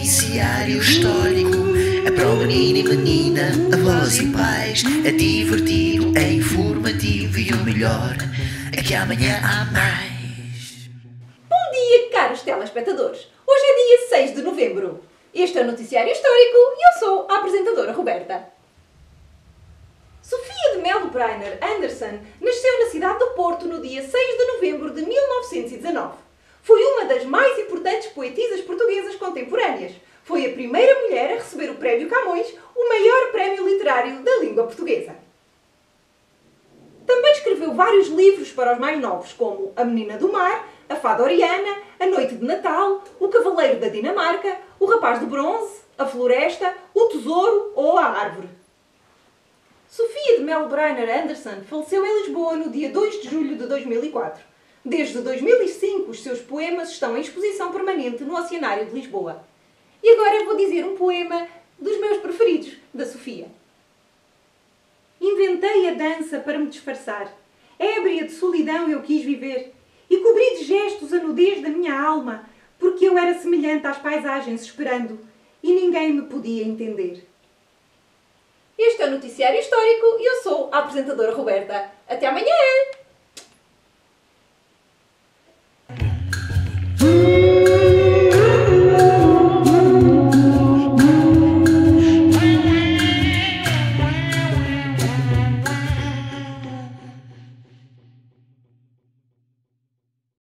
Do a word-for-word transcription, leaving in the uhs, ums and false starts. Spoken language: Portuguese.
Noticiário histórico. É para o menino e menina, avós e pais. É divertido, é informativo e o melhor é que amanhã há mais. Bom dia, caros telespectadores. Hoje é dia seis de novembro. Este é o Noticiário Histórico e eu sou a apresentadora Roberta. Sofia de Melo Breiner Anderson nasceu na cidade do Porto no dia seis de novembro de mil novecentos e dezanove. Foi uma das mais importantes poetisas portuguesas contemporâneas. Foi a primeira mulher a receber o Prémio Camões, o maior prémio literário da língua portuguesa. Também escreveu vários livros para os mais novos, como A Menina do Mar, A Fada Oriana, A Noite de Natal, O Cavaleiro da Dinamarca, O Rapaz de Bronze, A Floresta, O Tesouro ou A Árvore. Sofia de Melo Breiner Anderson faleceu em Lisboa no dia dois de julho de dois mil e quatro. Desde dois mil e cinco, os seus poemas estão em exposição permanente no Oceanário de Lisboa. E agora eu vou dizer um poema dos meus preferidos, da Sofia. Inventei a dança para me disfarçar. Ébria de solidão eu quis viver. E cobri de gestos a nudez da minha alma, porque eu era semelhante às paisagens esperando, e ninguém me podia entender. Este é o Noticiário Histórico e eu sou a apresentadora Roberta. Até amanhã!